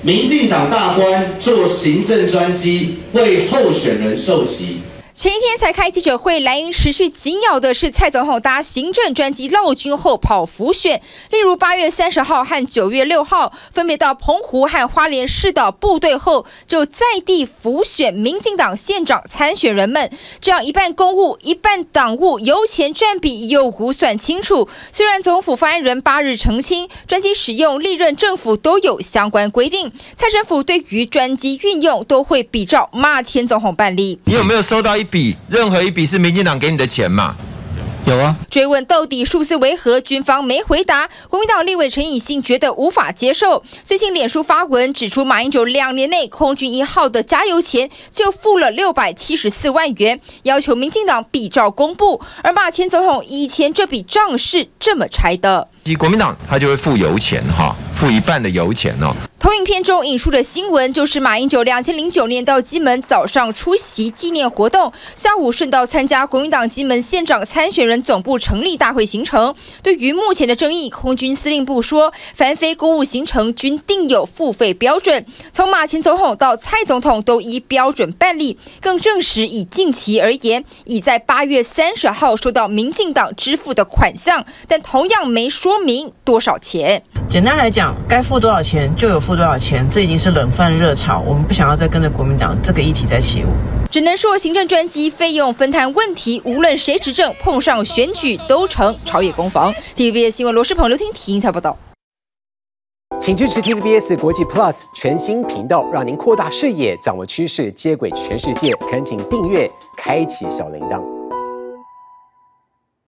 民进党大官做行政专机为候选人授旗。 前一天才开记者会，蓝营持续紧咬的是蔡总统搭行政专机绕军后跑辅选，例如8月30号和9月6号，分别到澎湖和花莲市岛部队后，就在地辅选民进党县长参选人们，这样一半公务一半党务，油钱占比又估算清楚。虽然总府发言人8日澄清，专机使用历任政府都有相关规定，蔡政府对于专机运用都会比照马前总统办理。 你有没有收到任何一笔是民进党给你的钱嘛？有啊。 追问到底数字为何，军方没回答。国民党立委陈以信觉得无法接受。最近脸书发文指出，马英九2年内空军1号的加油钱就付了674万元，要求民进党比照公布。而马前总统以前这笔账是这么拆的： 国民党他就会付油钱哈，付一半的油钱哦。 投影片中引述的新闻就是马英九2009年到金门早上出席纪念活动，下午顺道参加国民党金门县长参选人总部成立大会行程。对于目前的争议，空军司令部说，凡非公务行程均定有付费标准，从马前总统到蔡总统都依标准办理，更证实以近期而言，已在8月30号收到民进党支付的款项，但同样没说明多少钱。 简单来讲，该付多少钱就有付多少钱，这已经是冷饭热炒。我们不想要再跟着国民党这个议题在起舞。 只能说，行政专机费用分摊问题，无论谁执政，碰上选举都成朝野攻防。TVBS 新闻罗世鹏、刘婷婷采报道。 请支持 TVBS 国际 Plus 全新频道，让您扩大视野，掌握趋势，接轨全世界。恳请订阅，开启小铃铛。